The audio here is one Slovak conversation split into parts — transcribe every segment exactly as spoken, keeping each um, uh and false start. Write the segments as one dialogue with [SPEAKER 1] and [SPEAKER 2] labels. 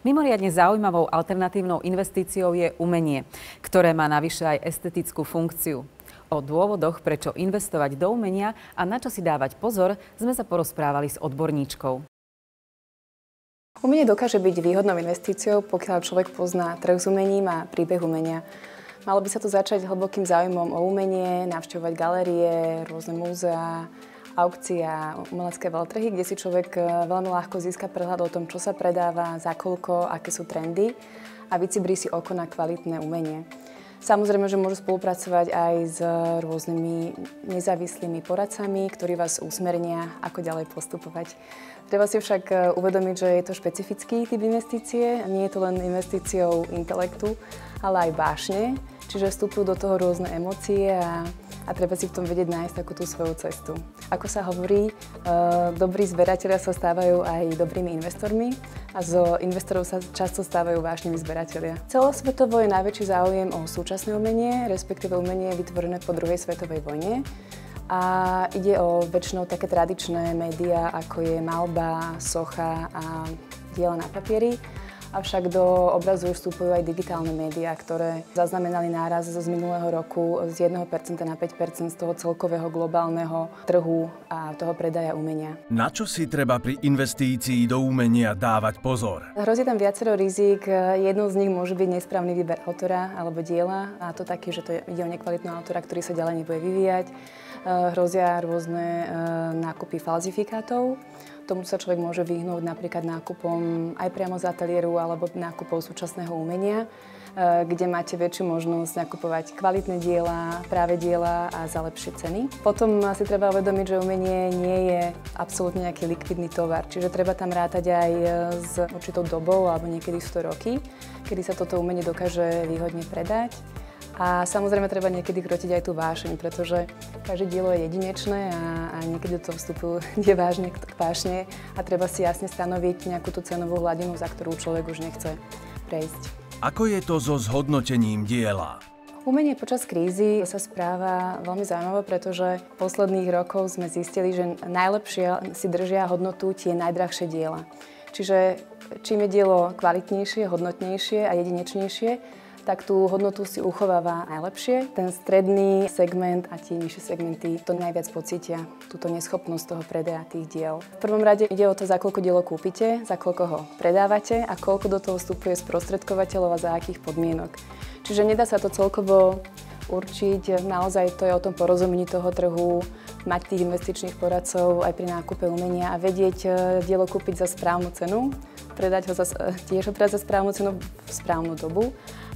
[SPEAKER 1] Mimoriadne zaujímavou alternatívnou investíciou je umenie, ktoré má navyše aj estetickú funkciu. O dôvodoch, prečo investovať do umenia a na čo si dávať pozor, sme sa porozprávali s odborníčkou.
[SPEAKER 2] Umenie dokáže byť výhodnou investíciou, pokiaľ človek pozná trh s umením a príbeh umenia. Malo by sa tu začať hlbokým záujmom o umenie, navštevovať galérie, rôzne múzeá, aukcie a umelecké veľtrhy, kde si človek veľmi ľahko získa prehľad o tom, čo sa predáva, za koľko, aké sú trendy a vycibrí si oko na kvalitné umenie. Samozrejme, že môžu spolupracovať aj s rôznymi nezávislými poradcami, ktorí vás usmernia, ako ďalej postupovať. Treba si však uvedomiť, že je to špecifický typ investície. Nie je to len investíciou intelektu, ale aj vášne. Čiže vstupujú do toho rôzne emócie a, a treba si v tom vedieť nájsť takú tú svoju cestu. Ako sa hovorí, e, dobrí zberatelia sa stávajú aj dobrými investormi a zo investorov sa často stávajú vášniví zberatelia. Celosvetovo je najväčší záujem o súčasné umenie, respektíve umenie vytvorené po druhej svetovej vojne. A ide o väčšinou také tradičné médiá, ako je maľba, socha a diela na papieri. Avšak do obrazu už vstupujú aj digitálne médiá, ktoré zaznamenali náraz z minulého roku z jedno percento na päť percent z toho celkového globálneho trhu a toho predaja umenia.
[SPEAKER 3] Na čo si treba pri investícii do umenia dávať pozor?
[SPEAKER 2] Hrozí tam viacero rizik. Jednou z nich môže byť nesprávny výber autora alebo diela, a to taký, že to ide o nekvalitného autora, ktorý sa ďalej nebude vyvíjať. Hrozia rôzne nákupy falzifikátov. Tomu sa človek môže vyhnúť napríklad nákupom aj priamo z ateliéru alebo nákupov súčasného umenia, kde máte väčšiu možnosť nakupovať kvalitné diela, práve diela a za lepšie ceny. Potom si treba uvedomiť, že umenie nie je absolútne nejaký likvidný tovar, čiže treba tam rátať aj s určitou dobou alebo niekedy sto roky, kedy sa toto umenie dokáže výhodne predať. A samozrejme treba niekedy krotiť aj tú vášeň, pretože každé dielo je jedinečné a, a niekedy do toho vstupujú tie vážne vášne a treba si jasne stanoviť nejakú tú cenovú hladinu, za ktorú človek už nechce prejsť.
[SPEAKER 3] Ako je to so zhodnotením diela?
[SPEAKER 2] Umenie počas krízy sa správa veľmi zaujímavé, pretože v posledných rokoch sme zistili, že najlepšie si držia hodnotu tie najdrahšie diela. Čiže čím je dielo kvalitnejšie, hodnotnejšie a jedinečnejšie, tak tú hodnotu si uchováva najlepšie. Ten stredný segment a tie nižšie segmenty to najviac pocítia, túto neschopnosť toho predaja tých diel. V prvom rade ide o to, za koľko dielo kúpite, za koľko ho predávate a koľko do toho vstupuje sprostredkovateľov a za akých podmienok. Čiže nedá sa to celkovo určiť, naozaj to je o tom porozumení toho trhu, mať tých investičných poradcov aj pri nákupe umenia a vedieť dielo kúpiť za správnu cenu, predať ho za, tiež ho predať za správnu cenu v správnu dobu.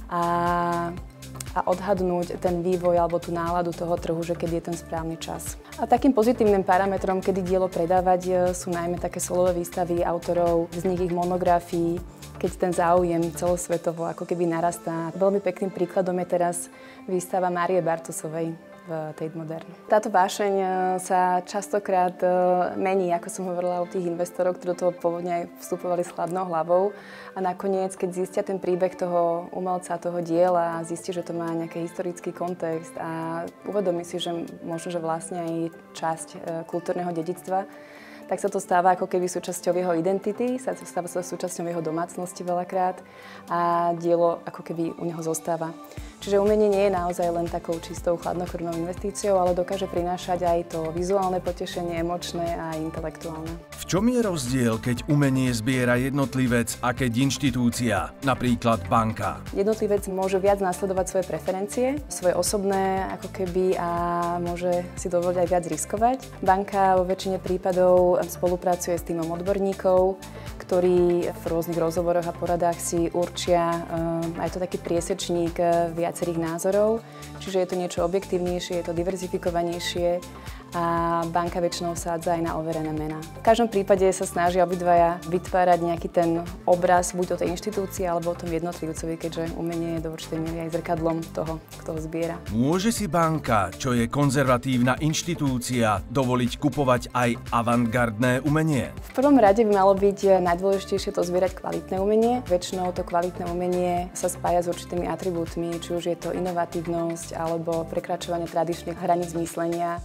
[SPEAKER 2] A, a odhadnúť ten vývoj alebo tú náladu toho trhu, že kedy je ten správny čas. A takým pozitívnym parametrom, kedy dielo predávať, sú najmä také solové výstavy autorov, vznik ich monografií, keď ten záujem celosvetovo ako keby narastá. Veľmi pekným príkladom je teraz výstava Márie Bartusovej v Tate Modern. Táto vášeň sa častokrát mení, ako som hovorila, o tých investorov, ktorí do toho pôvodne aj vstupovali s chladnou hlavou. A nakoniec, keď zistia ten príbeh toho umelca, toho diela, zistí, že to má nejaký historický kontext a uvedomí si, že možno, že vlastne aj časť kultúrneho dedičstva, tak sa to stáva ako keby súčasťou jeho identity, sa to stáva sa súčasťou jeho domácnosti veľakrát a dielo ako keby u neho zostáva. Čiže umenie nie je naozaj len takou čistou chladnokrvnou investíciou, ale dokáže prinášať aj to vizuálne potešenie, emočné a intelektuálne.
[SPEAKER 3] V čom je rozdiel, keď umenie zbiera jednotlivec a keď inštitúcia, napríklad banka?
[SPEAKER 2] Jednotlivec môže viac nasledovať svoje preferencie, svoje osobné ako keby a môže si dovoliť aj viac riskovať. Banka vo väčšine prípadov spolupracuje s tímom odborníkov, ktorí v rôznych rozhovoroch a poradách si určia um, aj to taký priesečník viacerých názorov, čiže je to niečo objektívnejšie, je to diverzifikovanejšie a banka väčšinou sádza aj na overené mená. V každom prípade sa snažia obidvaja vytvárať nejaký ten obraz buď o tej inštitúcii alebo o tom jednotlivcovi, keďže umenie je do určitej miery aj zrkadlom toho, kto ho zbiera.
[SPEAKER 3] Môže si banka, čo je konzervatívna inštitúcia, dovoliť kupovať aj avantgardné umenie?
[SPEAKER 2] V prvom rade by malo byť najdôležitejšie to zbierať kvalitné umenie. Väčšinou to kvalitné umenie sa spája s určitými atribútmi, či už je to inovatívnosť alebo prekračovanie tradičných hraníc myslenia.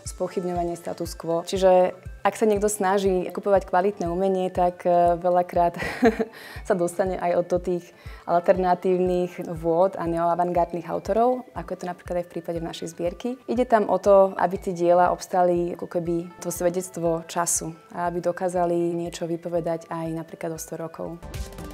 [SPEAKER 2] spochybňovanie status quo. Čiže ak sa niekto snaží kupovať kvalitné umenie, tak veľakrát sa dostane aj do tých alternatívnych vôd a neoavantgardných autorov, ako je to napríklad aj v prípade v našej zbierky. Ide tam o to, aby tie diela obstali ako keby to svedectvo času a aby dokázali niečo vypovedať aj napríklad o sto rokov.